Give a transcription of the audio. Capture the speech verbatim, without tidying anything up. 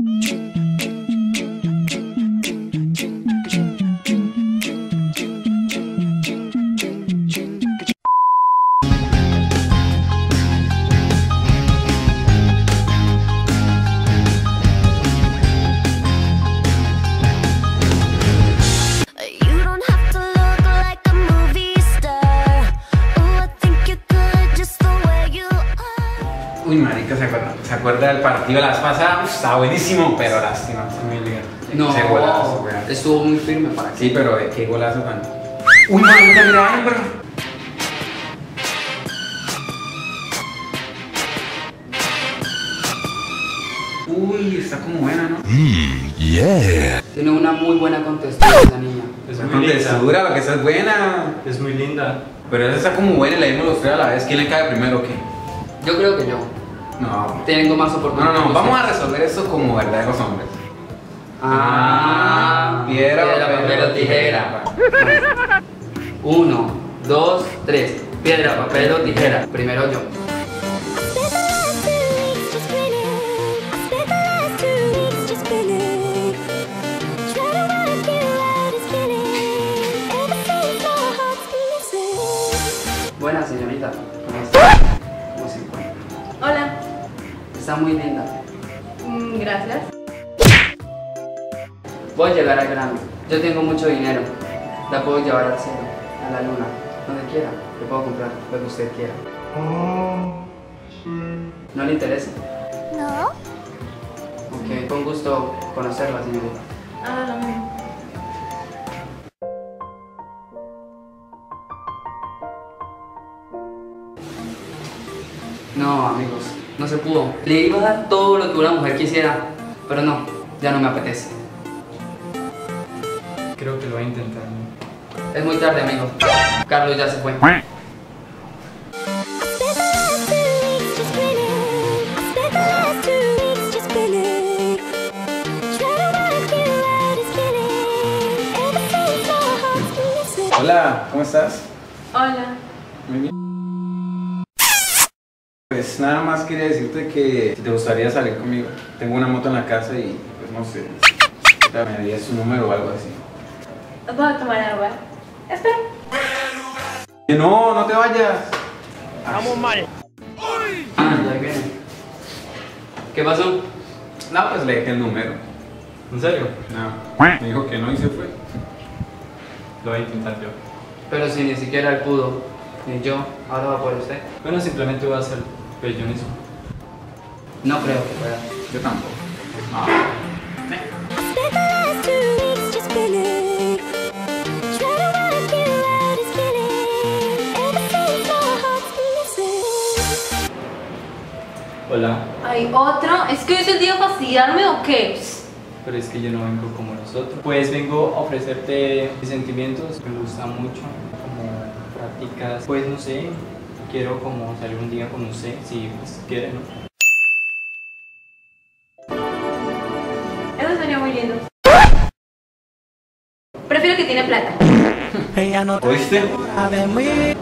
Uy, marica, ¿se acuerda? ¿Se acuerda del partido de las pasadas? Uf, estaba buenísimo, pero lástima, está muy lindo. No, ese golazo, weón. Estuvo muy firme para que. Sí, pero ¿de qué golazo tan? Uy, marica, mira, bro. Uy, está como buena, ¿no? Mmm, yeah. Tiene una muy buena contestura esa niña. Es La muy linda. contestura, lo que esa es buena. Es muy linda. Pero esa está como buena y la dimos los tres a la vez. ¿Quién le cae primero o qué? Yo creo que yo. No. Tengo más No, oportunidades. no, no, vamos a resolver esto como verdaderos hombres. Ah, piedra, papel o tijera. Uno, dos, tres. Piedra, papel o tijera. Primero yo. Buena señorita. ¿Cómo está? ¿Cómo se encuentra? Hola. Está muy linda. Mm, gracias. Voy a llegar al grano. Yo tengo mucho dinero. La puedo llevar al cielo, a la luna, donde quiera. Le puedo comprar lo que usted quiera. ¿No le interesa? No. Ok, con gusto conocerla, señorita. Ah, lo mismo. No, amigos, no se pudo. Le iba a dar todo lo que una mujer quisiera, pero no, ya no me apetece. Creo que lo voy a intentar. Es muy tarde, amigo. Carlos ya se fue. Hola, ¿cómo estás? Hola. Muy bien. Pues nada más quería decirte que si te gustaría salir conmigo. Tengo una moto en la casa y pues no sé, me darías su número o algo así. Voy a tomar agua. Espera. Que no, no te vayas. Vamos mal. Ah, ya viene. ¿Qué pasó? No, pues le dejé el número. ¿En serio? No, me dijo que no y se fue. Lo voy a intentar yo. Pero si ni siquiera él pudo, ni yo, ahora va por usted. Bueno, simplemente voy a hacer pellonismo. No creo que pueda. Yo tampoco. Hola. Hay otro. ¿Es que hoy es el día de fastidiarme o qué? Pero es que yo no vengo como los otros. Pues vengo a ofrecerte mis sentimientos. Me gusta mucho como prácticas. Pues no sé, quiero como salir un día con usted, si pues, quiere, ¿no? Eso sería muy lindo. Prefiero que tiene plata. ¿Oíste?